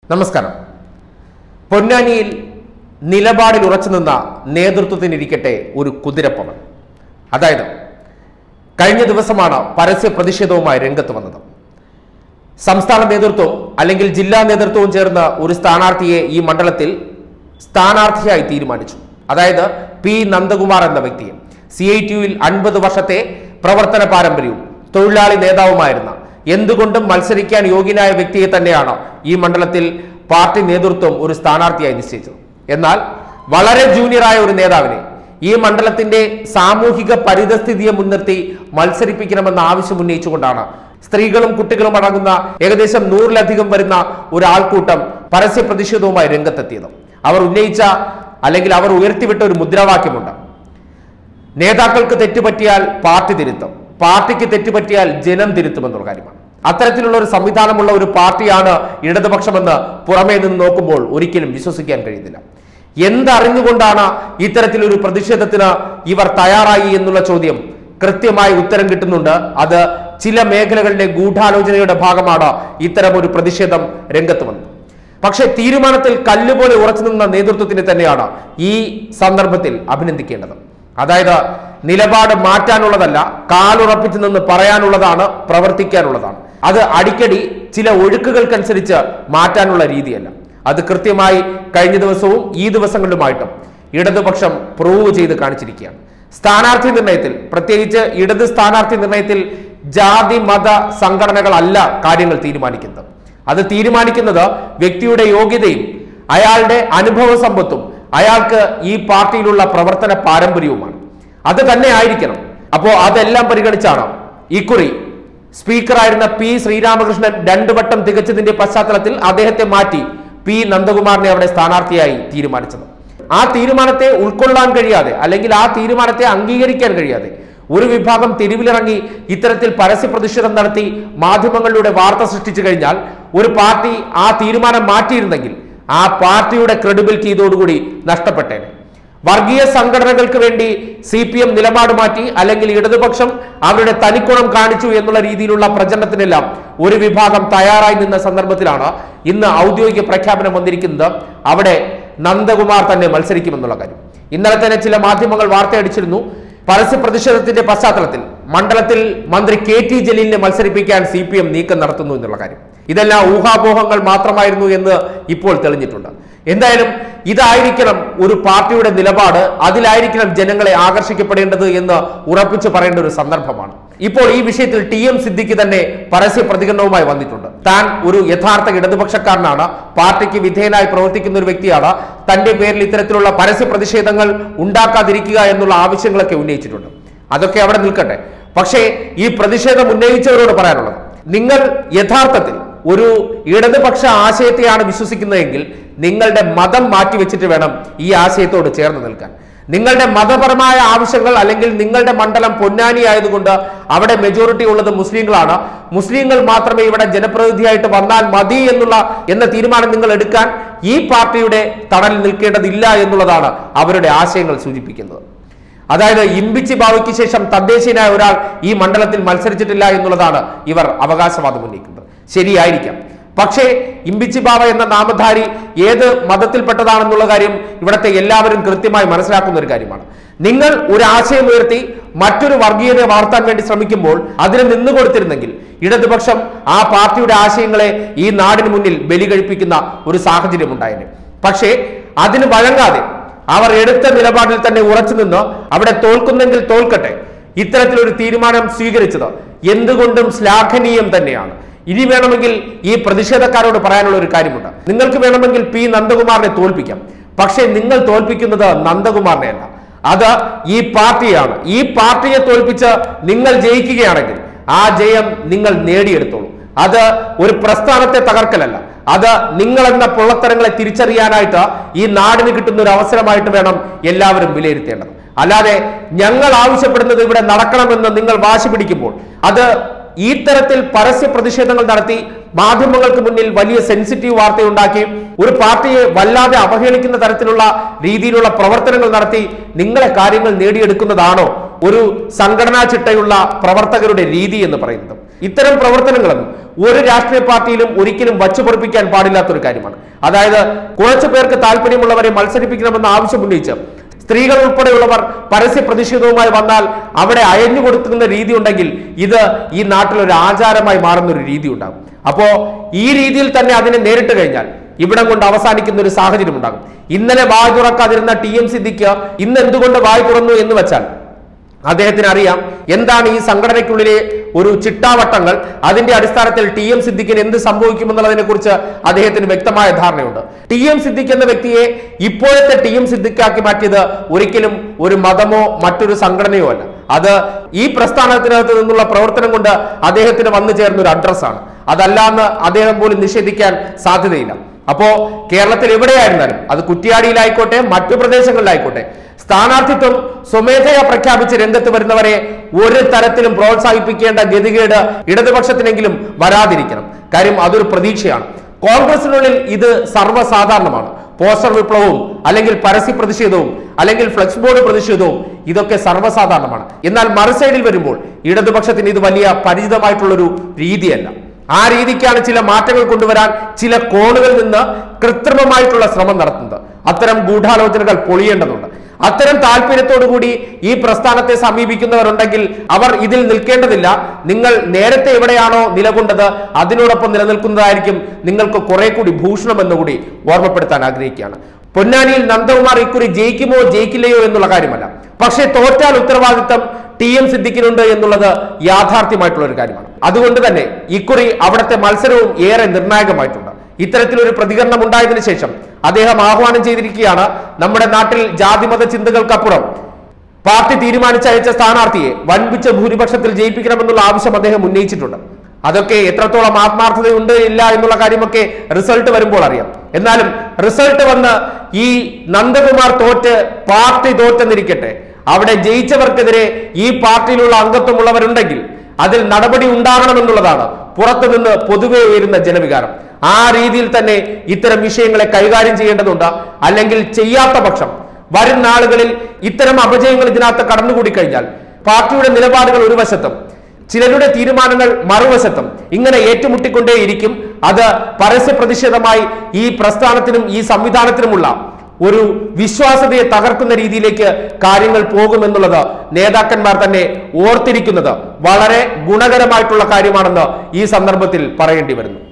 നമസ്കാരം. പൊന്നാനിയിൽ നിലപാടിൽ ഉറച്ചു നിന്ന നേതൃത്വത്തിനിരിക്കട്ടെ ഒരു കുതിരപ്പവൻ. അതായത് കഴിഞ്ഞ ദിവസമാണ് പരസ്യ പ്രതിഷേധവുമായി രംഗത്ത് വന്നത്. സംസ്ഥാന നേതൃത്വവും അല്ലെങ്കിൽ ജില്ലാ നേതൃത്വവും ചേർന്ന് ഒരു സ്ഥാനാർത്ഥിയെ ഈ മണ്ഡലത്തിൽ സ്ഥാനാർത്ഥിയായി തീരുമാനിച്ചു. അതായത് പി നന്ദകുമാർ എന്ന വ്യക്തിയെ. CITUവിൽ 50 വർഷത്തെ പ്രവർത്തന പാരമ്പര്യവും തൊഴിലാളി നേതാവുമായിരുന്ന, എന്തുകൊണ്ടും മത്സരിക്കാൻ യോഗ്യനായ വ്യക്തിയെ തന്നെയാണ് ഈ മണ്ഡലത്തിൽ പാർട്ടി നേതൃത്വം ഒരു സ്ഥാനാർത്ഥിയായി നിശ്ചയിച്ചത്. എന്നാൽ വളരെ ജൂനിയറായ ഒരു നേതാവിനെ ഈ മണ്ഡലത്തിന്റെ സാമൂഹിക പരിതസ്ഥിതിയെ മുൻനിർത്തി മത്സരിപ്പിക്കണമെന്ന ആവശ്യം ഉന്നയിച്ചുകൊണ്ടാണ് സ്ത്രീകളും കുട്ടികളും അടങ്ങുന്ന ഏകദേശം 100-ലധികം വരുന്ന ഒരു ആൾക്കൂട്ടം പരസ്യ പ്രതിഷേധവുമായി രംഗത്തെത്തിയത്. അവർ ഉന്നയിച്ച അല്ലെങ്കിൽ അവർ ഉയർത്തിവിട്ട ഒരു മുദ്രാവാക്യമുണ്ട്: നേതാക്കൾക്ക് തെറ്റുപറ്റിയാൽ പാർട്ടി തിരുത്തും, പാർട്ടിക്ക് തെറ്റുപറ്റിയാൽ ജനം തിരുത്തുമെന്നുള്ള കാര്യമാണ്. അത്തരത്തിലുള്ള ഒരു സംവിധാനമുള്ള ഒരു പാർട്ടിയാണ് ഇടതുപക്ഷമെന്ന് പുറമേ നിന്ന് നോക്കുമ്പോൾ ഒരിക്കലും വിശ്വസിക്കാൻ കഴിയുന്നില്ല. എന്തറിഞ്ഞുകൊണ്ടാണ് ഇത്തരത്തിലൊരു പ്രതിഷേധത്തിന് ഇവർ തയ്യാറായി എന്നുള്ള ചോദ്യം കൃത്യമായി ഉത്തരം കിട്ടുന്നുണ്ട്. അത് ചില മേഖലകളിലെ ഗൂഢാലോചനയുടെ ഭാഗമാണ് ഇത്തരം ഒരു പ്രതിഷേധം രംഗത്ത് വന്നത്. പക്ഷേ തീരുമാനത്തിൽ കല്ലുപോലെ ഉറച്ചു നിന്ന നേതൃത്വത്തിന് തന്നെയാണ് ഈ സന്ദർഭത്തിൽ അഭിനന്ദിക്കേണ്ടത്. അതായത് നിലപാട് മാറ്റാനുള്ളതല്ല, കാലുറപ്പിച്ചു നിന്ന് പറയാനുള്ളതാണ്, പ്രവർത്തിക്കാനുള്ളതാണ്. അത് അടിക്കടി ചില ഒഴുക്കുകൾക്കനുസരിച്ച് മാറ്റാനുള്ള രീതിയല്ല. അത് കൃത്യമായി കഴിഞ്ഞ ദിവസവും ഈ ദിവസങ്ങളിലുമായിട്ടും ഇടതുപക്ഷം പ്രൂവ് ചെയ്ത് കാണിച്ചിരിക്കുകയാണ്. സ്ഥാനാർത്ഥി നിർണയത്തിൽ, പ്രത്യേകിച്ച് ഇടത് സ്ഥാനാർത്ഥി നിർണയത്തിൽ ജാതി മത സംഘടനകളല്ല കാര്യങ്ങൾ തീരുമാനിക്കുന്നത്. അത് തീരുമാനിക്കുന്നത് വ്യക്തിയുടെ യോഗ്യതയും അയാളുടെ അനുഭവ സമ്പത്തും അയാൾക്ക് ഈ പാർട്ടിയിലുള്ള പ്രവർത്തന പാരമ്പര്യവുമാണ്. അത് തന്നെ ആയിരിക്കണം. അപ്പോൾ അതെല്ലാം പരിഗണിച്ചാണ് ഇക്കുറി സ്പീക്കറായിരുന്ന പി ശ്രീരാമകൃഷ്ണൻ 2 വട്ടം തികച്ചതിന്റെ പശ്ചാത്തലത്തിൽ അദ്ദേഹത്തെ മാറ്റി പി നന്ദകുമാറിനെ അവിടെ സ്ഥാനാർത്ഥിയായി തീരുമാനിച്ചത്. ആ തീരുമാനത്തെ ഉൾക്കൊള്ളാൻ കഴിയാതെ അല്ലെങ്കിൽ ആ തീരുമാനത്തെ അംഗീകരിക്കാൻ കഴിയാതെ ഒരു വിഭാഗം തെരുവിലിറങ്ങി ഇത്തരത്തിൽ പരസ്യ പ്രതിഷേധം നടത്തി മാധ്യമങ്ങളിലൂടെ വാർത്ത സൃഷ്ടിച്ചു കഴിഞ്ഞാൽ ഒരു പാർട്ടി ആ തീരുമാനം മാറ്റിയിരുന്നെങ്കിൽ ആ പാർട്ടിയുടെ ക്രെഡിബിലിറ്റി ഇതോടുകൂടി നഷ്ടപ്പെട്ടേനെ. വർഗീയ സംഘടനകൾക്ക് വേണ്ടി CPM നിലപാട് മാറ്റി അല്ലെങ്കിൽ ഇടതുപക്ഷം അവരുടെ തനിക്കുണം കാണിച്ചു എന്നുള്ള രീതിയിലുള്ള പ്രചരണത്തിനെല്ലാം ഒരു വിഭാഗം തയ്യാറായി നിന്ന സന്ദർഭത്തിലാണ് ഇന്ന് ഔദ്യോഗിക പ്രഖ്യാപനം വന്നിരിക്കുന്നത്. അവിടെ നന്ദകുമാർ തന്നെ മത്സരിക്കുമെന്നുള്ള കാര്യം. ഇന്നലെ തന്നെ ചില മാധ്യമങ്ങൾ വാർത്തയടിച്ചിരുന്നു. പരസ്യ പ്രതിഷേധത്തിന്റെ പശ്ചാത്തലത്തിൽ മണ്ഡലത്തിൽ മന്ത്രി KT ജലീലിനെ മത്സരിപ്പിക്കാൻ CPM നീക്കം നടത്തുന്നു എന്നുള്ള കാര്യം. ഇതെല്ലാം ഊഹാപോഹങ്ങൾ മാത്രമായിരുന്നു എന്ന് ഇപ്പോൾ തെളിഞ്ഞിട്ടുണ്ട്. എന്തായാലും ഇതായിരിക്കണം ഒരു പാർട്ടിയുടെ നിലപാട്, അതിലായിരിക്കണം ജനങ്ങളെ ആകർഷിക്കപ്പെടേണ്ടത് എന്ന് ഉറപ്പിച്ചു പറയേണ്ട ഒരു സന്ദർഭമാണ്. ഇപ്പോൾ ഈ വിഷയത്തിൽ TM സിദ്ദിഖ് തന്നെ പരസ്യ പ്രതികരണവുമായി വന്നിട്ടുണ്ട്. താൻ ഒരു യഥാർത്ഥ ഇടതുപക്ഷക്കാരനാണ്, പാർട്ടിക്ക് വിധേയനായി പ്രവർത്തിക്കുന്ന ഒരു വ്യക്തിയാണ്, തന്റെ പേരിൽ ഇത്തരത്തിലുള്ള പരസ്യ പ്രതിഷേധങ്ങൾ ഉണ്ടാക്കാതിരിക്കുക എന്നുള്ള ആവശ്യങ്ങളൊക്കെ ഉന്നയിച്ചിട്ടുണ്ട്. അതൊക്കെ അവിടെ നിൽക്കട്ടെ. പക്ഷേ ഈ പ്രതിഷേധം ഉന്നയിച്ചവരോട് പറയാനുള്ളത്, നിങ്ങൾ യഥാർത്ഥത്തിൽ ഒരു ഇടതുപക്ഷ ആശയത്തെയാണ് വിശ്വസിക്കുന്നതെങ്കിൽ നിങ്ങളുടെ മതം മാറ്റിവെച്ചിട്ട് വേണം ഈ ആശയത്തോട് ചേർന്ന് നിൽക്കാൻ. നിങ്ങളുടെ മതപരമായ ആവശ്യങ്ങൾ അല്ലെങ്കിൽ നിങ്ങളുടെ മണ്ഡലം പൊന്നാനി ആയതുകൊണ്ട് അവിടെ മെജോറിറ്റി ഉള്ളത് മുസ്ലിങ്ങളാണ്, മുസ്ലിങ്ങൾ മാത്രമേ ഇവിടെ ജനപ്രതിനിധിയായിട്ട് വന്നാൽ മതി എന്ന തീരുമാനം നിങ്ങൾ എടുക്കാൻ ഈ പാർട്ടിയുടെ തണലിൽ നിൽക്കേണ്ടതില്ല എന്നുള്ളതാണ് അവരുടെ ആശയങ്ങൾ സൂചിപ്പിക്കുന്നത്. അതായത് ഇമ്പിച്ചി ബാവയ്ക്ക് ശേഷം തദ്ദേശീയനായ ഒരാൾ ഈ മണ്ഡലത്തിൽ മത്സരിച്ചിട്ടില്ല എന്നുള്ളതാണ് ഇവർ അവകാശവാദം ഉന്നയിക്കുന്നത്. ശരിയായിരിക്കാം. പക്ഷേ ഇമ്പിച്ചി ബാവ എന്ന നാമധാരി ഏത് മതത്തിൽപ്പെട്ടതാണെന്നുള്ള കാര്യം ഇവിടുത്തെ എല്ലാവരും കൃത്യമായി മനസ്സിലാക്കുന്ന ഒരു കാര്യമാണ്. നിങ്ങൾ ഒരു ആശയം ഉയർത്തി മറ്റൊരു വർഗീയതയെ വളർത്താൻ വേണ്ടി ശ്രമിക്കുമ്പോൾ അതിന് നിന്നു കൊടുത്തിരുന്നെങ്കിൽ ഇടതുപക്ഷം ആ പാർട്ടിയുടെ ആശയങ്ങളെ ഈ നാടിന് മുന്നിൽ ബലി കഴിപ്പിക്കുന്ന ഒരു സാഹചര്യം ഉണ്ടായേനെ. പക്ഷേ അതിന് വഴങ്ങാതെ അവർ എടുത്ത നിലപാടിൽ തന്നെ ഉറച്ചു നിന്ന് അവിടെ തോൽക്കുന്നെങ്കിൽ തോൽക്കട്ടെ, ഇത്തരത്തിലൊരു തീരുമാനം സ്വീകരിച്ചത് എന്തുകൊണ്ടും ശ്ലാഘനീയം തന്നെയാണ്. ഇനി വേണമെങ്കിൽ ഈ പ്രതിഷേധക്കാരോട് പറയാനുള്ള ഒരു കാര്യമുണ്ട്. നിങ്ങൾക്ക് വേണമെങ്കിൽ പി നന്ദകുമാറിനെ തോൽപ്പിക്കാം. പക്ഷേ നിങ്ങൾ തോൽപ്പിക്കുന്നത് നന്ദകുമാറിനെ അല്ല, അത് ഈ പാർട്ടിയാണ്. ഈ പാർട്ടിയെ തോൽപ്പിച്ച് നിങ്ങൾ ജയിക്കുകയാണെങ്കിൽ ആ ജയം നിങ്ങൾ നേടിയെടുത്തോളൂ. അത് ഒരു പ്രസ്ഥാനത്തെ തകർക്കലല്ല, അത് നിങ്ങളെന്ന പൊള്ളത്തരങ്ങളെ തിരിച്ചറിയാനായിട്ട് ഈ നാടിന് കിട്ടുന്ന ഒരു അവസരമായിട്ട് വേണം എല്ലാവരും വിലയിരുത്തേണ്ടത്. അല്ലാതെ ഞങ്ങൾ ആവശ്യപ്പെടുന്നത് ഇവിടെ നടക്കണമെന്ന് നിങ്ങൾ വാശി പിടിക്കുമ്പോൾ അത് ഈ തരത്തിൽ പരസ്യ പ്രതിഷേധങ്ങൾ നടത്തി മാധ്യമങ്ങൾക്ക് മുന്നിൽ വലിയ സെൻസിറ്റീവ് വാർത്തയുണ്ടാക്കി ഒരു പാർട്ടിയെ വല്ലാതെ അവഹേളിക്കുന്ന തരത്തിലുള്ള രീതിയിലുള്ള പ്രവർത്തനങ്ങൾ നടത്തി നിങ്ങളെ കാര്യങ്ങൾ നേടിയെടുക്കുന്നതാണോ ഒരു സംഘടനാ ചിട്ടയുള്ള പ്രവർത്തകരുടെ രീതി എന്ന് പറയുന്നത്? ഇത്തരം പ്രവർത്തനങ്ങളൊന്നും ഒരു രാഷ്ട്രീയ പാർട്ടിയിലും ഒരിക്കലും വച്ചുപൊറിപ്പിക്കാൻ പാടില്ലാത്തൊരു കാര്യമാണ്. അതായത് കുറച്ചു പേർക്ക് താല്പര്യമുള്ളവരെ മത്സരിപ്പിക്കണമെന്ന ആവശ്യം ഉന്നയിച്ച് സ്ത്രീകൾ ഉൾപ്പെടെയുള്ളവർ പരസ്യ പ്രതിഷേധവുമായി വന്നാൽ അവിടെ അയഞ്ഞു കൊടുക്കുന്ന രീതി ഉണ്ടെങ്കിൽ ഇത് ഈ നാട്ടിൽ ഒരു ആചാരമായി മാറുന്ന ഒരു രീതി ഉണ്ടാകും. അപ്പോ ഈ രീതിയിൽ തന്നെ അതിനെ നേരിട്ട് കഴിഞ്ഞാൽ ഇവിടം കൊണ്ട് അവസാനിക്കുന്ന ഒരു സാഹചര്യം ഉണ്ടാകും. ഇന്നലെ വായ് തുറക്കാതിരുന്ന TM സിദ്ദിഖ് ഇന്ന് എന്തുകൊണ്ട് വായ് തുറന്നു എന്ന് വെച്ചാൽ അദ്ദേഹത്തിന് അറിയാം എന്താണ് ഈ സംഘടനയ്ക്കുള്ളിലെ ഒരു ചിട്ടാവട്ടങ്ങൾ, അതിന്റെ അടിസ്ഥാനത്തിൽ TM സിദ്ദിഖിന് എന്ത് സംഭവിക്കുമെന്നുള്ളതിനെ കുറിച്ച് അദ്ദേഹത്തിന് വ്യക്തമായ ധാരണയുണ്ട്. TM സിദ്ദിഖ് എന്ന വ്യക്തിയെ ഇപ്പോഴത്തെ TM സിദ്ദിഖാക്കി മാറ്റിയത് ഒരിക്കലും ഒരു മതമോ മറ്റൊരു സംഘടനയോ അല്ല. അത് ഈ പ്രസ്ഥാനത്തിനകത്ത് നിന്നുള്ള പ്രവർത്തനം കൊണ്ട് അദ്ദേഹത്തിന് വന്നു ചേർന്ന ഒരു അഡ്രസ്സാണ്. അതല്ലാന്ന് അദ്ദേഹം പോലും നിഷേധിക്കാൻ സാധ്യതയില്ല. അപ്പോ കേരളത്തിൽ എവിടെയായിരുന്നാലും, അത് കുറ്റ്യാടിയിലായിക്കോട്ടെ മറ്റു പ്രദേശങ്ങളിലായിക്കോട്ടെ, സ്ഥാനാർത്ഥിത്വം സ്വമേധയാ പ്രഖ്യാപിച്ച് രംഗത്ത് വരുന്നവരെ ഒരു തരത്തിലും പ്രോത്സാഹിപ്പിക്കേണ്ട ഗതികേട് ഇടതുപക്ഷത്തിനെങ്കിലും വരാതിരിക്കണം. കാര്യം അതൊരു പ്രതീക്ഷയാണ്. കോൺഗ്രസിനുള്ളിൽ ഇത് സർവ്വസാധാരണമാണ്. പോസ്റ്റർ വിപ്ലവവും അല്ലെങ്കിൽ പരസ്യ പ്രതിഷേധവും അല്ലെങ്കിൽ ഫ്ലെക്സ് ബോർഡ് പ്രതിഷേധവും ഇതൊക്കെ സർവ്വസാധാരണമാണ്. എന്നാൽ മറുസൈഡിൽ വരുമ്പോൾ ഇടതുപക്ഷത്തിന് ഇത് വലിയ പരിചിതമായിട്ടുള്ളൊരു രീതിയല്ല. ആ രീതിക്കാണ് ചില മാറ്റങ്ങൾ കൊണ്ടുവരാൻ ചില കോണുകളിൽ നിന്ന് കൃത്രിമമായിട്ടുള്ള ശ്രമം നടത്തുന്നത്. അത്തരം ഗൂഢാലോചനകൾ പൊളിയേണ്ടതുണ്ട്. അത്തരം താല്പര്യത്തോടുകൂടി ഈ പ്രസ്ഥാനത്തെ സമീപിക്കുന്നവരുണ്ടെങ്കിൽ അവർ ഇതിൽ നിൽക്കേണ്ടതില്ല. നിങ്ങൾ നേരത്തെ എവിടെയാണോ നിലകൊണ്ടത് അതിനോടൊപ്പം നിലനിൽക്കുന്നതായിരിക്കും നിങ്ങൾക്ക് കുറെ കൂടി ഭൂഷണം എന്നുകൂടി ഓർമ്മപ്പെടുത്താൻ ആഗ്രഹിക്കുകയാണ്. പൊന്നാനിയിൽ നന്ദകുമാർ ഇക്കുറി ജയിക്കുമോ ജയിക്കില്ലയോ എന്നുള്ള കാര്യമല്ല, പക്ഷേ തോറ്റാൽ ഉത്തരവാദിത്തം TM സിദ്ദിഖിനുണ്ട് എന്നുള്ളത് യാഥാർത്ഥ്യമായിട്ടുള്ള ഒരു കാര്യമാണ്. അതുകൊണ്ട് തന്നെ ഇക്കുറി അവിടുത്തെ മത്സരവും ഏറെ നിർണായകമായിട്ടുണ്ട്. ഇത്തരത്തിലൊരു പ്രതികരണം ഉണ്ടായതിനു ശേഷം അദ്ദേഹം ആഹ്വാനം ചെയ്തിരിക്കുകയാണ്, നമ്മുടെ നാട്ടിൽ ജാതിമത ചിന്തകൾക്കപ്പുറം പാർട്ടി തീരുമാനിച്ചയച്ച സ്ഥാനാർത്ഥിയെ വൻപിച്ച ഭൂരിപക്ഷത്തിൽ ജയിപ്പിക്കണമെന്നുള്ള ആവശ്യം അദ്ദേഹം ഉന്നയിച്ചിട്ടുണ്ട്. അതൊക്കെ എത്രത്തോളം ആത്മാർത്ഥതയുണ്ട് ഇല്ല എന്നുള്ള കാര്യമൊക്കെ റിസൾട്ട് വരുമ്പോൾ അറിയാം. എന്നാലും റിസൾട്ട് വന്ന് ഈ നന്ദകുമാർ തോറ്റ് പാർട്ടി തോറ്റെന്നിരിക്കട്ടെ, അവിടെ ജയിച്ചവർക്കെതിരെ ഈ പാർട്ടിയിലുള്ള അംഗത്വമുള്ളവരുണ്ടെങ്കിൽ അതിൽ നടപടി ഉണ്ടാകണമെന്നുള്ളതാണ് പുറത്തുനിന്ന് പൊതുവെ ഉയരുന്ന ജനവികാരം. ആ രീതിയിൽ തന്നെ ഇത്തരം വിഷയങ്ങളെ കൈകാര്യം ചെയ്യേണ്ടതുണ്ട്. അല്ലെങ്കിൽ ചെയ്യാത്ത പക്ഷം വരും നാളുകളിൽ ഇത്തരം അപജയങ്ങൾ ഇതിനകത്ത് കടന്നുകൂടി കഴിഞ്ഞാൽ പാർട്ടിയുടെ നിലപാടുകൾ ഒരു വശത്തും ചിലരുടെ തീരുമാനങ്ങൾ മറുവശത്തും ഇങ്ങനെ ഏറ്റുമുട്ടിക്കൊണ്ടേയിരിക്കും. അത് പരസ്യ പ്രതിഷേധമായി ഈ പ്രസ്ഥാനത്തിനും ഈ സംവിധാനത്തിനുമുള്ള ഒരു വിശ്വാസ്യതയെ തകർക്കുന്ന രീതിയിലേക്ക് കാര്യങ്ങൾ പോകുമെന്നുള്ളത് നേതാക്കന്മാർ തന്നെ ഓർത്തിരിക്കുന്നത് വളരെ ഗുണകരമായിട്ടുള്ള കാര്യമാണെന്ന് ഈ സന്ദർഭത്തിൽ പറയേണ്ടി വരുന്നു.